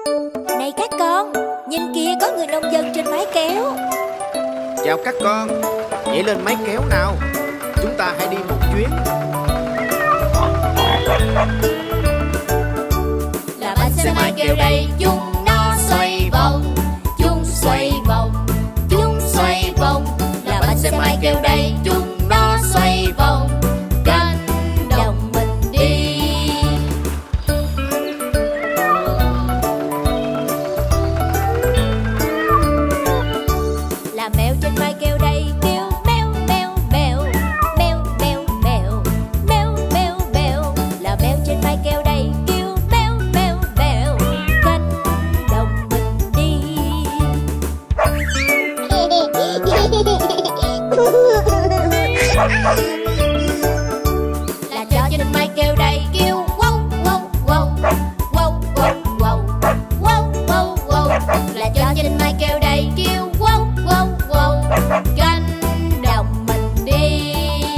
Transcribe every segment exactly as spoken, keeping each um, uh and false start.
Này các con, nhìn kia có người nông dân trên mái kéo. Chào các con, nhảy lên mái kéo nào. Chúng ta hãy đi một chuyến. Là bánh xe máy kêu đây, chúng nó xoay vòng, chúng xoay vòng, chúng xoay vòng. Là bánh xe máy kêu đây, chúng nó xoay vòng, cánh đồng mình đi. Là mèo trên mái kêu đây, kêu meo meo meo, meo meo meo, meo meo meo. Là mèo trên mái kêu đây, kêu meo meo meo, cánh đồng mình đi. Là chó trên mái kêu đây, kêu wow wow wow, wow wow wow, wow wow wow. Là chó trên mái kêu đây, kêu wow wow wow, cánh đồng mình đi.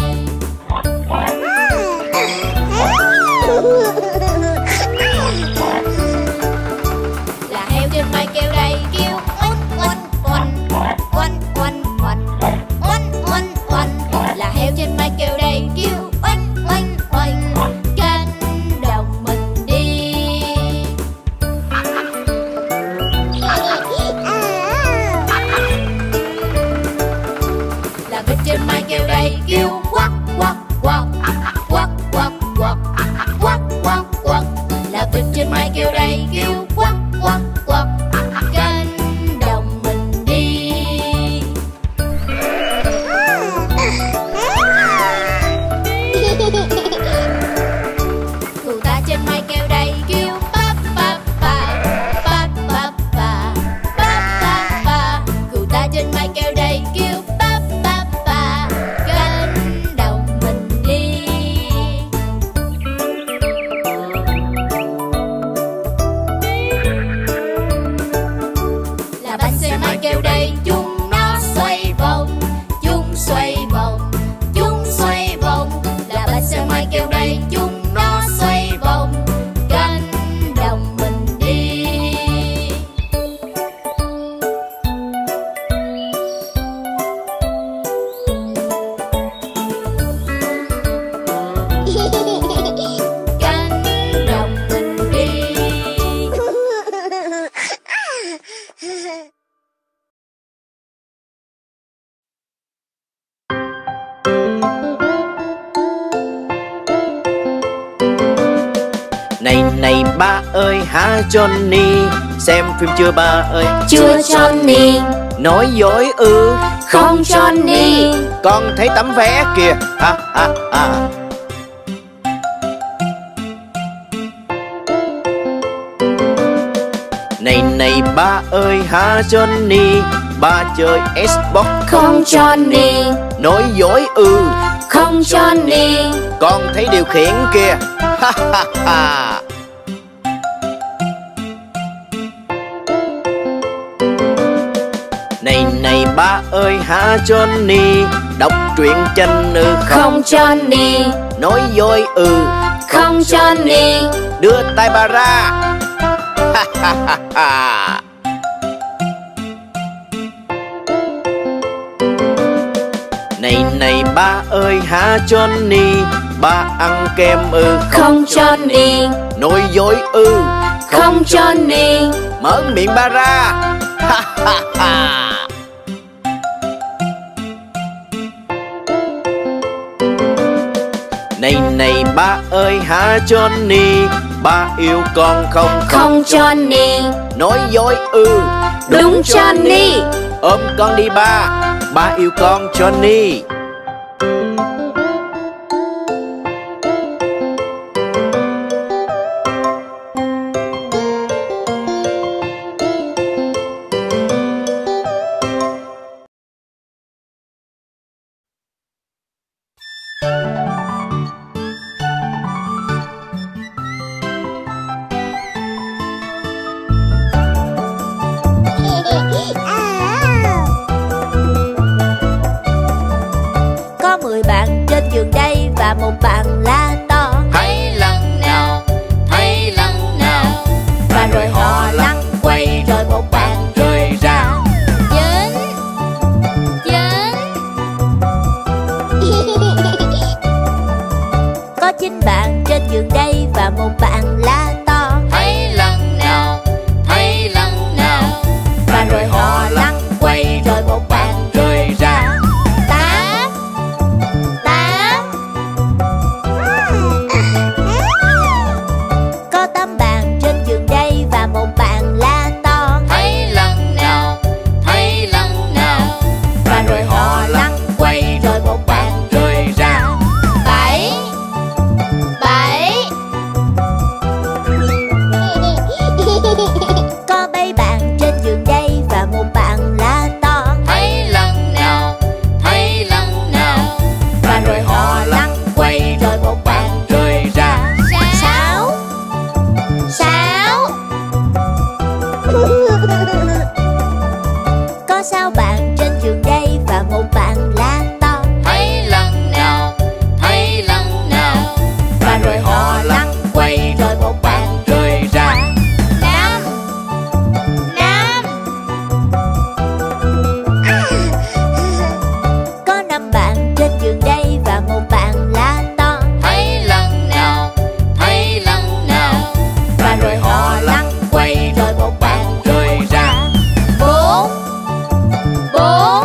Là heo trên mái kêu đây, kêu oanh oanh oanh, oanh oanh oanh, oanh oanh oanh. Là heo trên mái kêu đây, kêu oanh oanh oanh, cánh đồng mình đi. Là vịt trên mái kêu đây, kêu quắc quắc quắc, quắc quắc quắc, quắc quắc quắc. Là vịt trên mái kêu đây, kêu quắc quắc quắc, cánh đồng mình đi. Cụ ta trên mái kêu đây, kêu ba ba ba, ba ba ba, ba ba ba. Cụ ta trên mái kêu đây, kêu ba ba ba, cánh đồng mình đi. Là bánh xe máy kêu đây, chúng nó xoay vòng, chúng xoay vòng, chúng xoay vòng. Là bánh xe máy kêu đây, chúng nó xoay vòng, cánh đồng mình đi. Cánh đồng mình đi. Này này ba ơi hả Johnny, xem phim chưa ba ơi? Chưa Johnny, Nói dối ư? không Johnny. Con thấy tấm vé kìa. Ha ha ha. Này này ba ơi hả Johnny, ba chơi Xbox Không Johnny, Nói dối ư? không Johnny. Con thấy điều khiển kìa. Ha ha ha. Này này ba ơi hả Johnny, đọc truyện tranh ư? Không Johnny, Nói dối ư? không Johnny. Đưa tay bà ra. Ha ha ha ha. Này này ba ơi hả Johnny, ba ăn kem ư? Không Johnny, Nói dối ư? không Johnny. Mở miệng ba ra. Ha ha ha. Này này ba ơi hả Johnny, ba yêu con không? Không Johnny, Nói dối ư? đúng Johnny. Ôm con đi ba, ba yêu con Johnny. Có mười bạn trên giường đây và một bạn la to. Thấy lần nào, thấy lần nào. Và rồi họ lăn và một bạn la to. Thấy lần nào, thấy lần nào. Và rồi họ lăn quay rồi một bạn rơi ra. Tám, tám. Có tám bạn trên giường đây và một bạn la to. Thấy lần nào, thấy lần nào. Và rồi họ lăn quay rồi một bạn rơi ra. Bảy, bảy. Có bảy bạn trên giường đây và một bạn la to. Thấy lần nào, thấy lần nào. Và rồi họ lăn quay rồi một bạn rơi ra. Sáu, sáu. Có sáu bạn trên giường đây và một bạn la to. Thấy lần nào, thấy lần nào. Và rồi họ lăn quay rồi một bạn rơi ra. Năm, năm. Có năm bạn trên giường đây và một bạn la to. Thấy lần nào, thấy lần nào. Và rồi họ lăn quay rồi một bạn rơi ra. Bốn, bốn.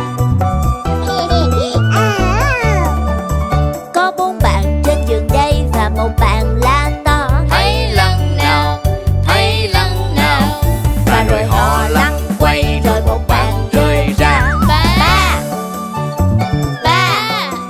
Có bốn bạn trên giường đây và một bạn la to. Thấy lần nào, thấy lần nào. Và rồi họ lăn quay rồi một bạn rơi ra. Ba, ba.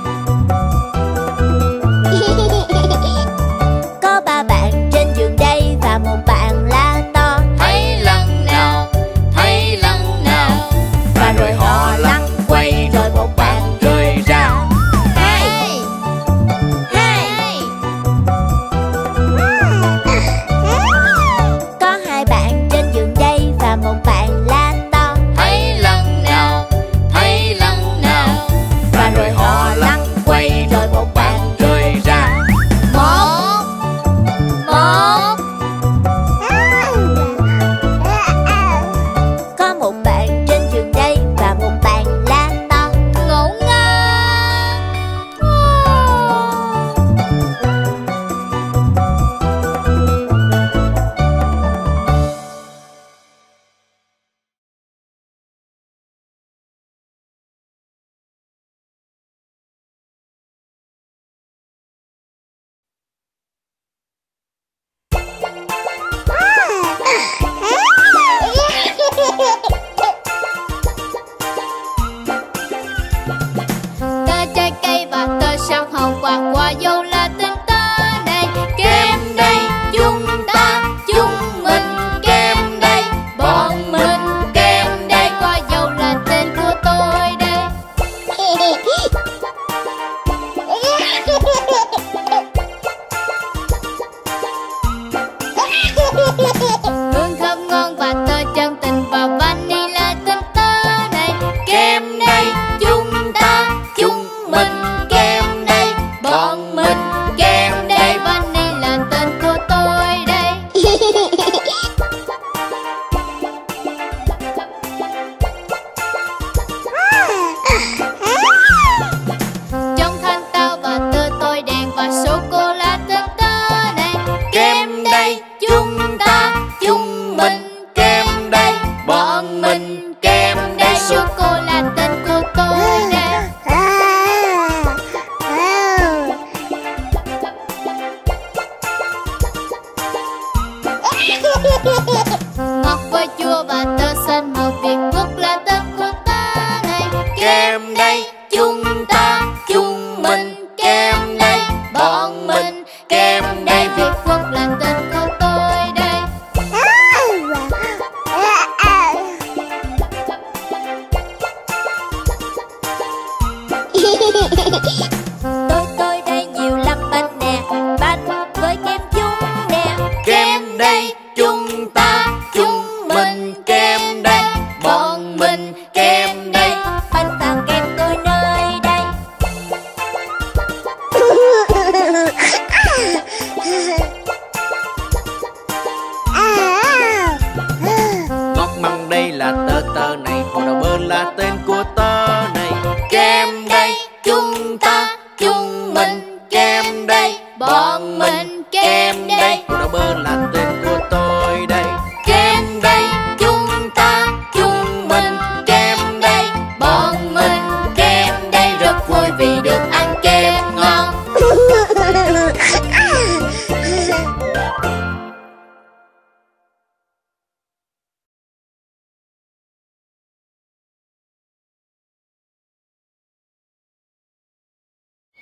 Có ba bạn trên giường đây và một bạn la to. Thấy lần nào, thấy lần nào. Và rồi họ lăn quay rồi một bạn rơi ra. Hai, hai. Có hai bạn trên giường đây và một bạn la to. Thấy lần nào, thấy lần nào. Và rồi họ lăn quay rồi một bạn rơi ra. Một, một. Có một bạn trên giường đây và một bạn la to. Ngủ ngon. Tớ trái cây và tớ sao hồng quạt qua dâu là tên tớ đây. Kem đây, chúng ta, chúng mình kem đây. Bọn mình kem đây, qua dâu là tên của tôi đây. Hương thơm ngon và tớ chân tình và vani là tên tớ đây. Kem đây, chúng ta, chúng mình kem đây. Bọn mình kem đây, vani là tên của tôi đây. Trong thanh tao và tơ tôi đèn và sô cô la tên tớ đây. Kem đây, chúng ta, chúng mình kem đây. Bọn mình kem đây, sô cô la tên của tôi đây. Ngọt với chua và tơ xanh màu Việt Quốc là tên của ta đây. Kem đây, chúng ta, chúng mình kem đây. Bọn mình kem đây, Việt Quốc là tên của tôi đây. Tôi tôi đây nhiều lắm bánh nè. Bánh với kem chúng nè. Kem đây, chúng ta, chúng mình kem đây.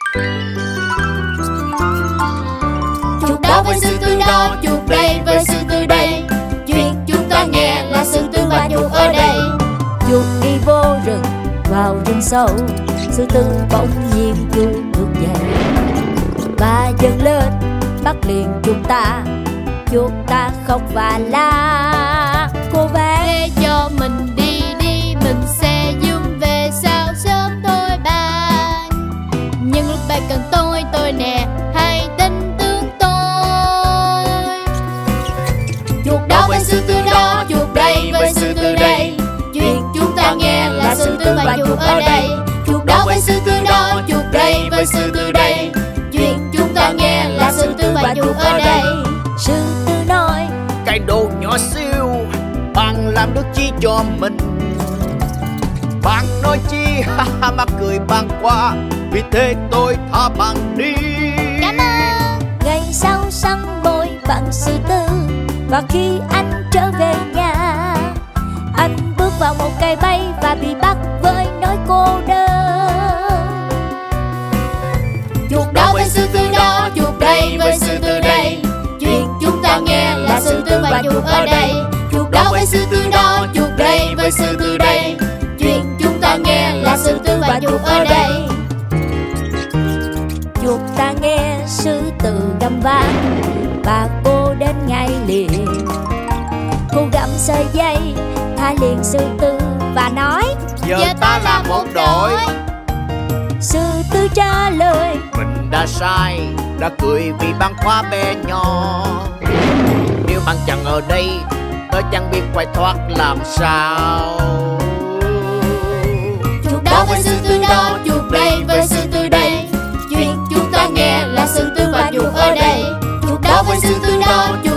Chuột đó với sư tử đó, chuột đây với sư tử đây. Chuyện chúng ta nghe là sư tử và chuột ở đây. Chuột đi vô rừng, vào rừng sâu, sư tử bỗng nhiên chuột ngược dậy và dần lên bắt liền chuột ta. Chuột ta khóc và la: cô bé Để cho mình đi đi, mình sẽ zoom về sau sớm thôi bạn. Nhưng lúc bạn cần tôi, tôi nè, hãy tin tưởng tôi. Chuột đó với sư tử đó, chuột đây với sư tử đây. Chuyện chúng ta nghe là sư tử và chuột ở đây. Chuột đó với sư tử đó, chuột đây với sư tử đây. Chuyện chúng ta nghe là sư tử và chuột ở đây. sư tử nói: Cái đồ nhỏ xíu, bạn làm được chi cho mình? Bạn nói chi ha ha mà cười bạn quá, vì thế tôi tha bạn đi. Cảm ơn. Ngày sau săn mồi bằng sư tử, và khi anh trở về nhà, anh bước vào một cây bay và bị bắt với nỗi cô đơn. Chuột đó với sư tử đó, chuột đây với sư tử đây. Chuyện chúng ta nghe là sư tử và chuột ở đây. Chuột đó với sư tử đó, chuột đây với sư tử đây. Chuyện chúng ta nghe là sư tử và chuột ở đây. Chuột ta nghe sư tử gầm vang, và cô đến ngay liền. Cô gặm sợi dây, tha liền sư tử và nói: Giờ ta là một đội. Sư tử trả lời: Mình đã sai, đã cười vì bạn quá bé nhỏ. Nếu bạn chẳng ở đây, tôi chẳng biết quay thoát làm sao. Chuột đó với sư tử đó, chuột đây với sư tử đây. Chuyện chúng ta nghe là sư tử và chuột ở đây. Chuột đó với sư tử đó, chuột